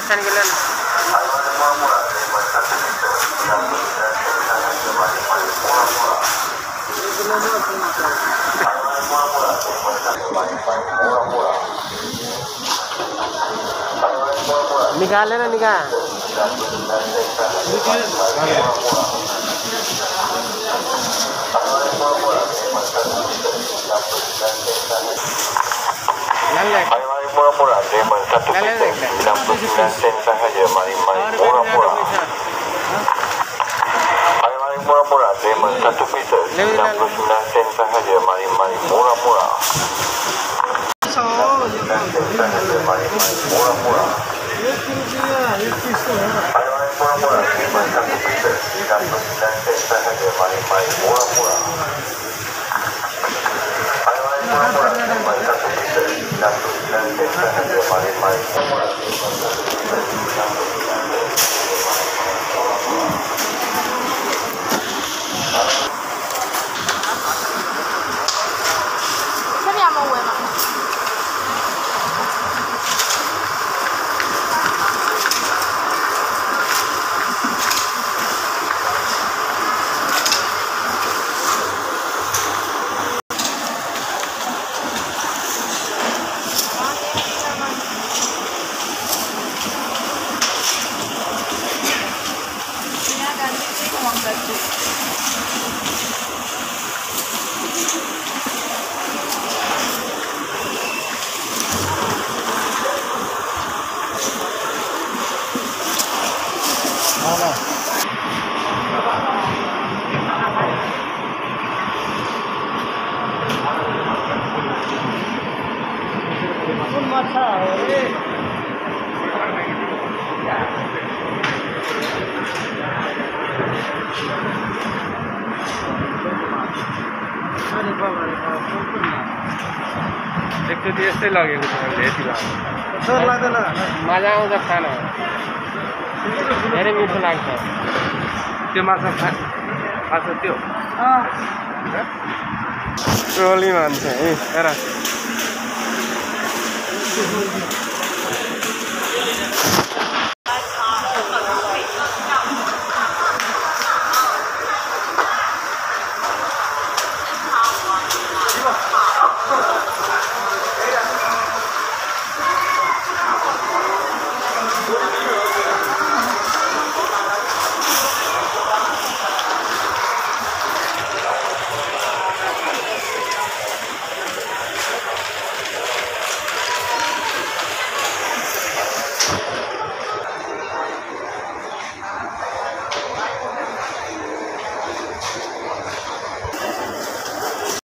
pesan kalian. निकाले ना निकाल murah-murah lemon 1 pieces 99 sen sahaja maring-maring murah-murah. Maring-maring murah-murah lemon 1 pieces 99 sen sahaja maring-maring murah-murah. 99 sen sahaja maring-maring murah-murah. Maring-maring murah-murah lemon 1 pieces 99 sen sahaja maring-maring murah-murah. Murah-murah lemon 1 pieces 99 sen sahaja maring-maring murah-murah. Speriamo Uema. Uang baju. Mana? Pun masa, एक तो यस्तै लगेको छ मैले यति लाग्दैन मजा आउँछ खान धेरै मिठो लाग्छ त्यो माछा त्यो ट्रोली भन्छ है हेर